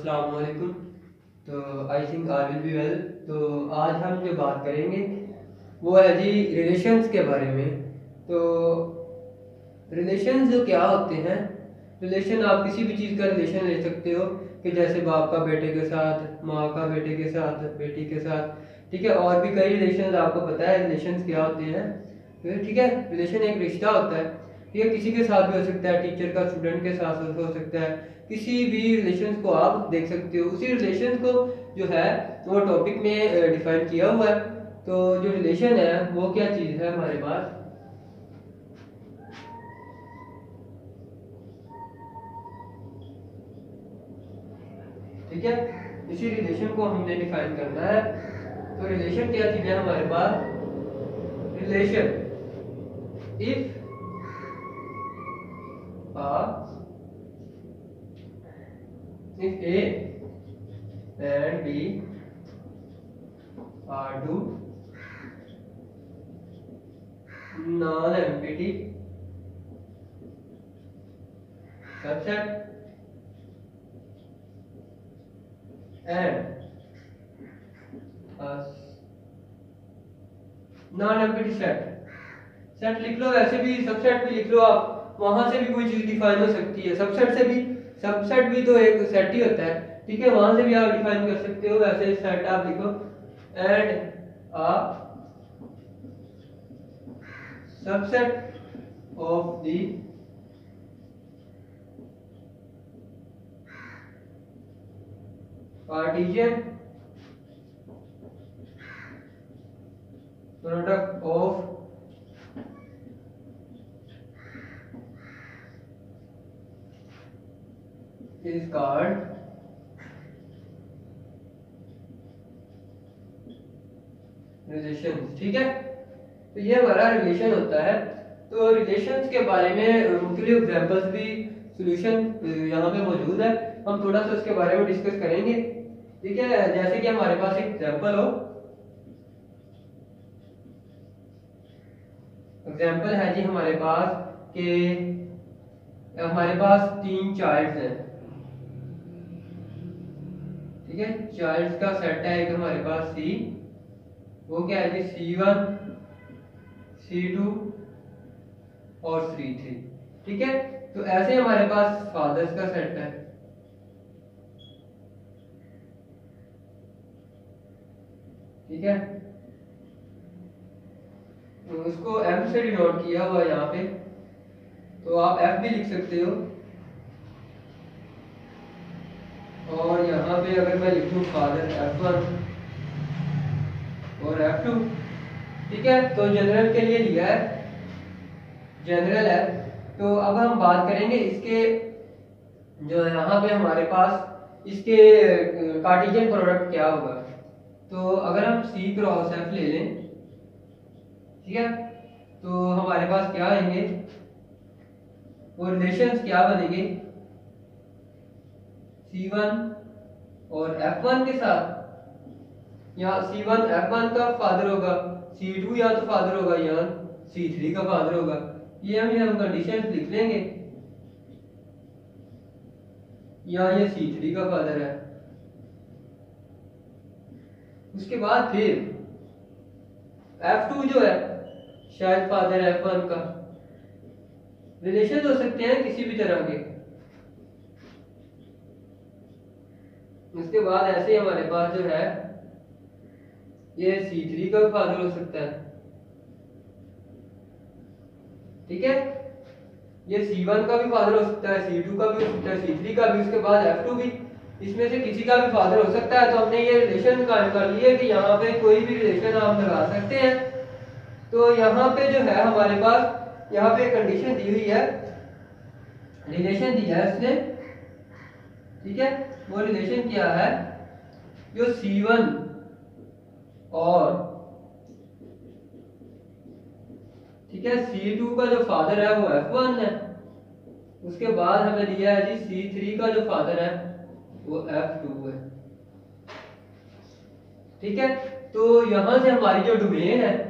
अस्सलाम वालेकुम। तो I think I will be well. तो आज हम जो बात करेंगे वो है जी रिलेशंस के बारे में। तो रिलेशंस जो क्या होते हैं, रिलेशन आप किसी भी चीज़ का रिलेशन ले सकते हो कि जैसे बाप का बेटे के साथ, माँ का बेटे के साथ, बेटी के साथ, ठीक है। और भी कई रिलेशंस आपको पता है रिलेशंस क्या होते हैं। तो ठीक है, रिलेशन एक रिश्ता होता है, ठीक है। किसी के साथ भी हो सकता है, टीचर का स्टूडेंट के साथ हो सकता है, किसी भी रिलेशन को आप देख सकते हो। उसी रिलेशन को जो है वो टॉपिक में डिफाइन किया हुआ है। तो जो रिलेशन है वो क्या चीज़ है हमारे पास, ठीक है। इसी रिलेशन को हमने डिफाइन करना है। तो रिलेशन क्या चीज़ है हमारे पास, relation if A and B are two non-empty subset and a non-empty set लिख लो, वैसे भी सबसेट भी लिख लो आप, वहां से भी कोई चीज डिफाइन हो सकती है। सबसेट से भी, सबसेट भी तो एक सेट ही होता है, ठीक है। वहां से भी आप डिफाइन कर सकते हो। वैसे सेट आप लिखो and a subset of the Cartesian product of is called relation, ठीक है। तो ये हमारा रिलेशन होता है। तो रिलेशंस के बारे में मुख्तलिफ एग्जांपल्स भी सॉल्यूशन यहाँ पे मौजूद है, हम थोड़ा सा उसके बारे में डिस्कस करेंगे, ठीक है। जैसे कि हमारे पास एक एग्जांपल हो, एग्जांपल है जी हमारे पास कि हमारे पास 3 चाइल्ड्स हैं, ठीक है। चाइल्ड्स का सेट है एक हमारे पास C, वो क्या है जी C1, C2 और C3, ठीक है। तो ऐसे हमारे पास फादर्स का सेट है, ठीक है। तो उसको M से डिनोट किया हुआ है यहाँ पे, तो आप F भी लिख सकते हो। और यहाँ पे अगर मैं लिखूं फादर F1 और F2, ठीक है। तो जनरल के लिए लिया है, जनरल है। तो अब हम बात करेंगे इसके, जो यहाँ पे हमारे पास इसके कार्टेशियन प्रोडक्ट क्या होगा। तो अगर हम C क्रॉस F ले लें, ठीक है, तो हमारे पास क्या आएंगे, वो रिलेशंस क्या बनेंगे, C1 और F1 के साथ, या C1 F1 का फादर होगा, C2 या तो फादर होगा या C3 का फादर होगा। ये हम कंडीशंस लिख लेंगे, या ये C3 का फादर है। उसके बाद फिर F2 जो है शायद फादर F1 का। रिलेशन हो सकते हैं किसी भी तरह के। उसके बाद ऐसे हमारे पास जो है ये C3 का फादर हो सकता है, ठीक है। ये C1 का भी फादर हो सकता है, C2 का भी हो सकता है, C3 का भी। उसके बाद F2 भी, इसमें से किसी का भी फादर हो सकता है। तो हमने ये रिलेशन कायम कर लिए कि यहाँ पे कोई भी रिलेशन आप लगा सकते हैं। तो यहाँ पे जो है हमारे पास यहाँ पे कंडीशन दी हुई है, रिलेशन दिया है इसने, ठीक है। वो रिलेशन क्या है, जो C1 और, ठीक है, C2 का जो फादर है वो F1 है। उसके बाद हमें दिया है जी C3 का जो फादर है वो F2 है, ठीक है। तो यहां से हमारी जो डोमेन है,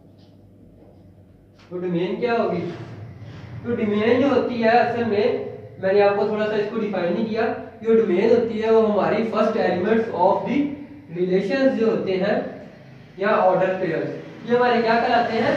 तो डोमेन क्या होगी, तो डोमेन जो होती है असल में मैंने आपको थोड़ा सा इसको डिफाइन नहीं किया। जो डोमेन होती है वो हमारी first elements of the relations जो होते हैं या ऑर्डर पेयर्स, ये हमारे क्या कहलाते हैं,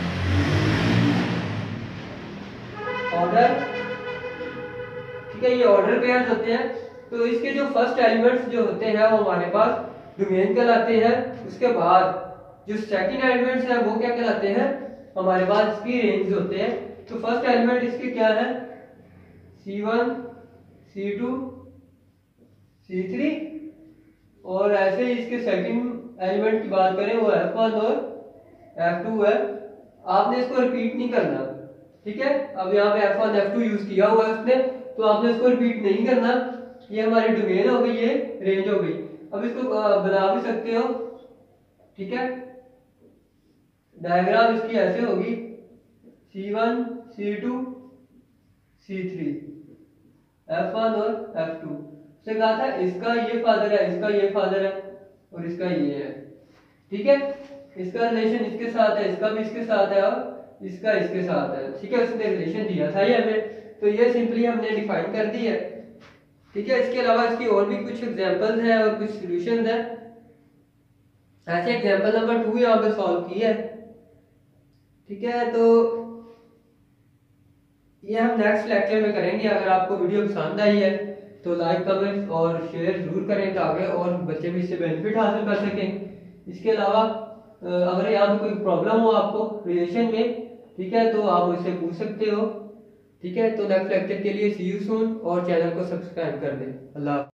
ऑर्डर। ठीक है, ये ऑर्डर पेयर्स होते हैं। तो इसके जो फर्स्ट एलिमेंट्स जो होते हैं वो हमारे पास डोमेन कहलाते हैं। उसके बाद जो सेकंड एलिमेंट्स हैं वो क्या कहलाते हैं, हमारे पास इसकी रेंज होते हैं। तो फर्स्ट एलिमेंट इसके क्या है, C1 C2 C3, और ऐसे ही इसके सेकंड एलिमेंट की बात करें वो F1 और F2 है। आपने इसको रिपीट नहीं करना, ठीक है। अब यहाँ पे F1 F2 यूज किया हुआ है उसने, तो आपने इसको रिपीट नहीं करना। ये हमारी डोमेन हो गई, ये रेंज हो गई। अब इसको बना भी सकते हो, ठीक है। डायग्राम इसकी ऐसे होगी, C1 C2 C3 F1 और F2 से कहा था इसका ये फादर है, इसका ये फादर है और इसका ये है, ठीक है। इसका रिलेशन इसके साथ है, इसका भी इसके साथ है और इसका इसके साथ है, ठीक है। उसने रिलेशन दिया था ये हमें, तो ये सिंपली हमने डिफाइन कर दी है, ठीक है। इसके अलावा इसकी और भी कुछ एग्जांपल्स हैं और कुछ सॉल्यूशंस हैं। ऐसे एग्जांपल नंबर 2 यहाँ पे सॉल्व की है, ठीक है। तो ये हम नेक्स्ट लेक्चर में करेंगे। अगर आपको वीडियो पसंद आई है तो लाइक कमेंट और शेयर जरूर करें ताकि और बच्चे भी इससे बेनिफिट हासिल कर सकें। इसके अलावा अगर यहाँ पे कोई प्रॉब्लम हो आपको रिलेशन में, ठीक है, तो आप मुझसे पूछ सकते हो, ठीक है। तो नेक्स्ट लेक्चर के लिए सी यू सून, और चैनल को सब्सक्राइब कर दें। अल्लाह।